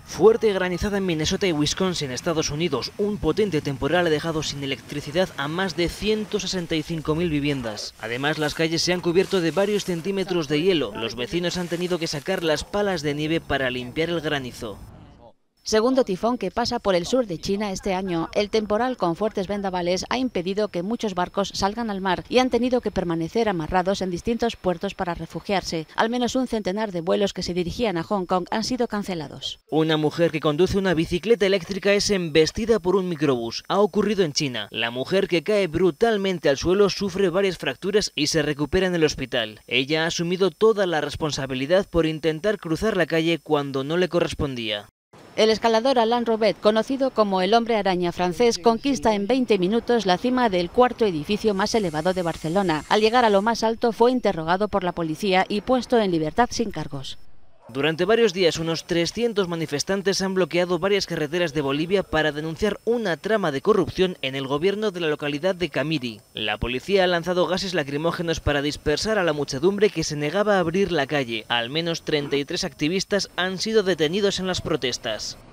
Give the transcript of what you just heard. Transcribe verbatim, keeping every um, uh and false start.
Fuerte granizada en Minnesota y Wisconsin, Estados Unidos. Un potente temporal ha dejado sin electricidad a más de ciento sesenta y cinco mil viviendas. Además, las calles se han cubierto de varios centímetros de hielo. Los vecinos han tenido que sacar las palas de nieve para limpiar el granizo. Segundo tifón que pasa por el sur de China este año, el temporal con fuertes vendavales ha impedido que muchos barcos salgan al mar y han tenido que permanecer amarrados en distintos puertos para refugiarse. Al menos un centenar de vuelos que se dirigían a Hong Kong han sido cancelados. Una mujer que conduce una bicicleta eléctrica es embestida por un microbús. Ha ocurrido en China. La mujer, que cae brutalmente al suelo, sufre varias fracturas y se recupera en el hospital. Ella ha asumido toda la responsabilidad por intentar cruzar la calle cuando no le correspondía. El escalador Alain Robet, conocido como el hombre araña francés, conquista en veinte minutos la cima del cuarto edificio más elevado de Barcelona. Al llegar a lo más alto fue interrogado por la policía y puesto en libertad sin cargos. Durante varios días, unos trescientos manifestantes han bloqueado varias carreteras de Bolivia para denunciar una trama de corrupción en el gobierno de la localidad de Camiri. La policía ha lanzado gases lacrimógenos para dispersar a la muchedumbre que se negaba a abrir la calle. Al menos treinta y tres activistas han sido detenidos en las protestas.